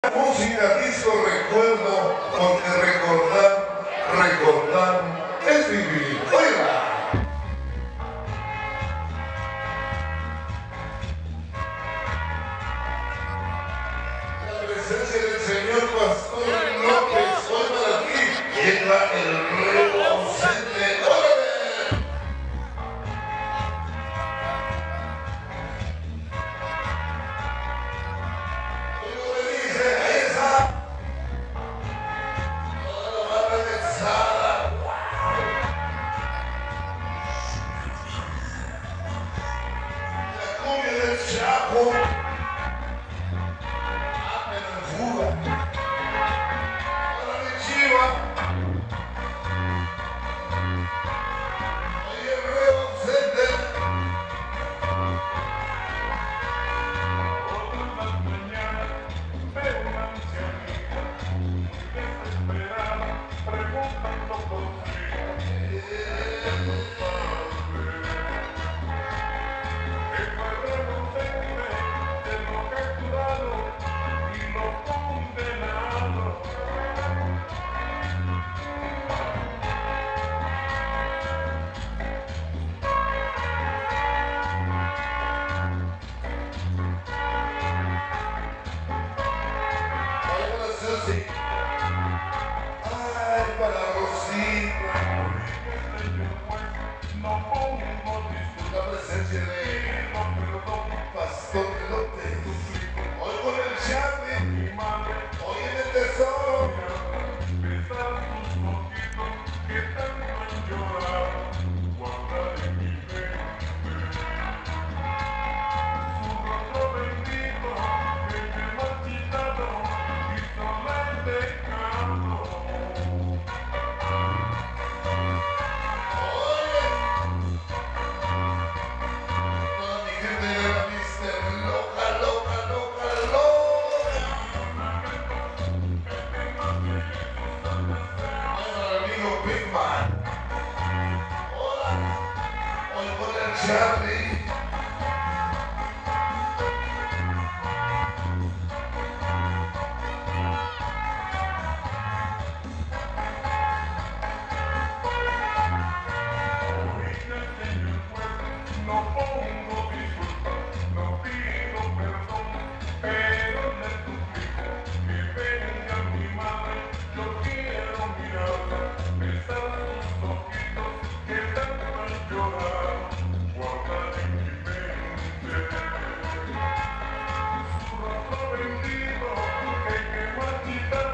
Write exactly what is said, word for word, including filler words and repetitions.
Música, disco, recuerdo, porque recordar, recordar es vivir. ¡Oiga! La presencia del señor Pastor López, hoy para aquí, llega el rey ausente. ¡Órale! Chapo, apenas fuga. Ahora mi chiva. Oye, el rey ausente. Todas las mañanas veo una ancianita muy desesperada preguntando por su hija. No sabe que fue renunciante de lo capturado y lo condenado. Susi. Ay, para Rosita. Señor juez, no pongo disculpas, La presencia de no perdón, Pastor López. suplico Hoy con el Charlie. mi madre. Hoy en el tesoro. Besar tus ojitos que tanto han llorado, guardar en mi mente su rostro bendito que me ha marchitado y solo he dejado. Oye. Toda mi gente de la mister loca, loca, loca, loca. Ay, para el amigo Big Man. Hola. Hoy con el Charlie. No pongo disculpas, no pido perdón, pero le suplico que venga mi madre. Yo quiero mirarla, besar sus ojitos que tanto han llorado, guardar en mi mente su rostro bendito que me ha quitado.